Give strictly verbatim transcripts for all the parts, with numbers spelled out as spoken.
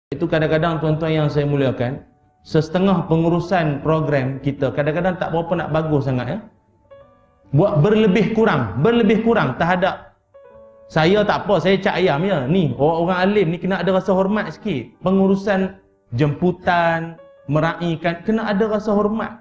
Itu kadang-kadang tuan-tuan yang saya muliakan, setengah pengurusan program kita kadang-kadang tak berapa nak bagus sangat ya. Buat berlebih kurang, berlebih kurang terhadap saya tak apa, saya cak ayam ya. Ni orang-orang alim ni kena ada rasa hormat sikit. Pengurusan jemputan, meraihkan, kena ada rasa hormat.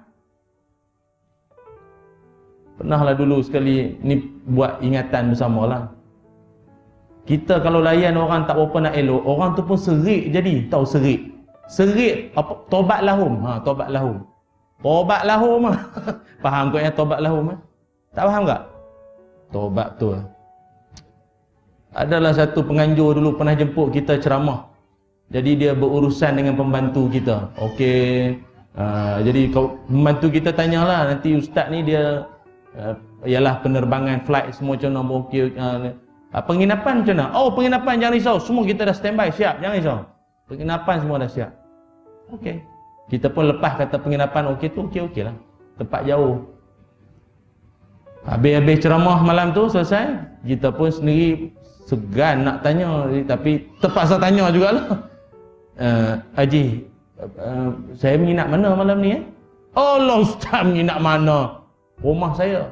Pernahlah dulu sekali ni buat ingatan bersamalah. Kita kalau layan orang tak berapa nak elok, orang tu pun serik jadi, tahu serik. Serik apa, tobat lahum. Ha, tobat lahum. Tobat lahum. Faham kau yang tobat lahum? Tak faham tak? Tobat tu. Adalah satu penganjur dulu pernah jemput kita ceramah. Jadi dia berurusan dengan pembantu kita. Okey. Uh, jadi kau pembantu kita tanyalah, nanti ustaz ni dia uh, ialah penerbangan flight semua macam mana okey. Uh, uh, penginapan macam mana? Oh, penginapan jangan risau. Semua kita dah standby, siap. Jangan risau. Penginapan semua dah siap. Okey. Kita pun lepas kata penginapan okey tu okey-okey lah. Tempat jauh. Habis-habis ceramah malam tu selesai, kita pun sendiri segan nak tanya, tapi terpaksa tanya jugalah. Uh, Haji, uh, saya menginap mana malam ni eh? Allah, ustaz menginap mana? Rumah saya.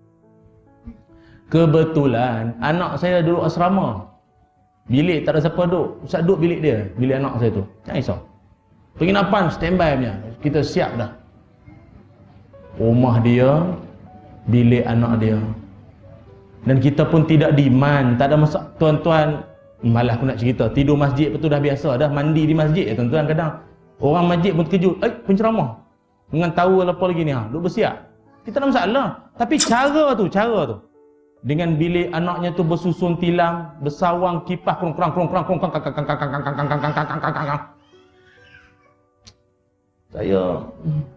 Kebetulan anak saya duduk asrama. Bilik tak ada siapa duduk. Ustaz duduk bilik dia, bilik anak saya tu. Jangan risau. Penginapan standby punya. Kita siap dah. Rumah dia, bilik anak dia. Dan kita pun tidak demand, tak ada masalah. Tuan-tuan, malah aku nak cerita, tidur masjid betul dah biasa dah, mandi di masjid ya tuan-tuan. Kadang orang masjid pun terkejut, eh penceramah dengan tahu apa lagi ni ha, duk bersiap. Kita tak ada masalah. Tapi cara tu, cara tu. Dengan bilik anaknya tu bersusun tilam, bersawang kipas kurang-kurang kurang-kurang kurang kurang. Saya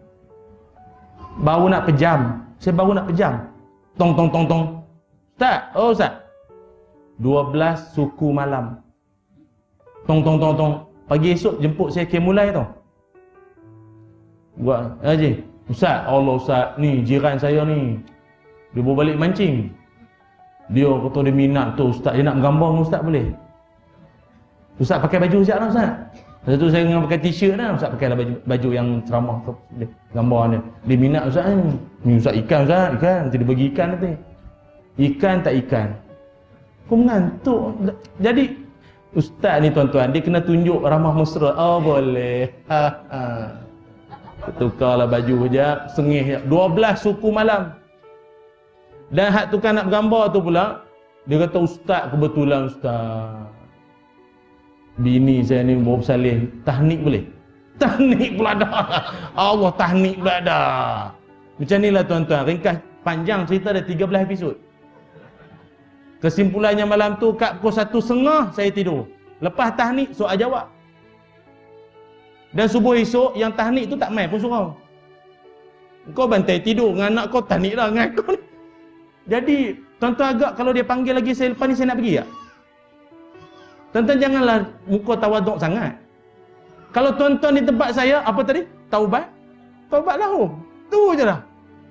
baru nak pejam. Saya baru nak pejam. Tong tong tong tong. Ustaz, oh Ustaz. dua belas suku malam. Tong tong tong tong. Pagi esok jemput saya ke mulai tau. Buat, Haji, Ustaz, Allah Ustaz, ni jiran saya ni. Dia bawa balik mancing. Dia kata dia minat tu Ustaz, dia nak gambar dengan Ustaz boleh? Ustaz pakai baju siap lah Ustaz. Lepas tu saya dengan pakai t-shirt dah, Ustaz pakai baju, baju yang ceramah tu, gambar dia. Dia minat Ustaz ni. Ni Ustaz ikan Ustaz, ikan. Nanti dia bagi ikan nanti. Ikan tak ikan. Aku mengantuk. Jadi ustaz ni tuan-tuan, dia kena tunjuk ramah mesra. Oh boleh. Ha ha. Tukarlah baju sekejap, sengih sekejap. dua belas suku malam. Dan hak tukar nak bergambar tu pula, dia kata ustaz kebetulan ustaz. Bini saya ni baru bersalin. Tahnik boleh? Tahnik pula dah. Allah, tahnik pula dah. Macam inilah tuan-tuan, ringkas panjang cerita ada tiga belas episod. Kesimpulannya malam tu kat pukul satu setengah saya tidur. Lepas tahnik soal jawab. Dan subuh esok yang tahnik tu tak main pun surau. Kau bantai tidur dengan anak kau, tahnik lah dengan kau ni. Jadi tuan-tuan agak kalau dia panggil lagi saya lepas ni saya nak pergi tak? Tuan-tuan janganlah muka tawaduk sangat. Kalau tuan-tuan di tempat saya apa tadi? Taubat? Taubat lahum. Tu je lah.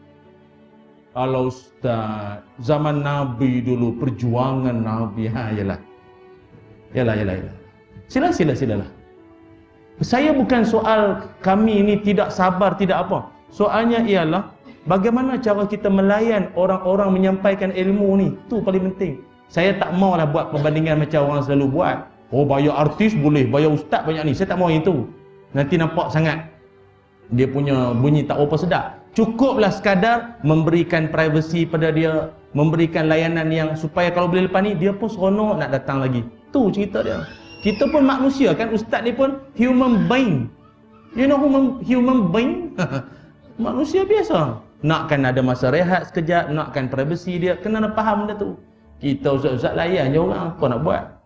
Kalau ustaz, zaman Nabi dulu, perjuangan Nabi, ha, yalah. Yalah, yalah, yalah. Sila, sila, silalah. Saya bukan soal kami ini tidak sabar, tidak apa. Soalnya ialah, bagaimana cara kita melayan orang-orang menyampaikan ilmu ni. Itu paling penting. Saya tak maulah buat perbandingan macam orang selalu buat. Oh, bayar artis boleh, bayar ustaz banyak ni. Saya tak mau itu. Nanti nampak sangat dia punya bunyi tak apa sedap. Cukuplah sekadar memberikan privacy pada dia, memberikan layanan yang supaya kalau boleh lepas ni dia pun seronok nak datang lagi. Tu cerita dia. Kita pun manusia kan, ustaz ni pun human being. You know human, human being? Manusia biasa. Nakkan ada masa rehat sekejap, nakkan privacy dia, kena faham benda tu. Kita ustaz-ustaz layan je orang, apa nak buat?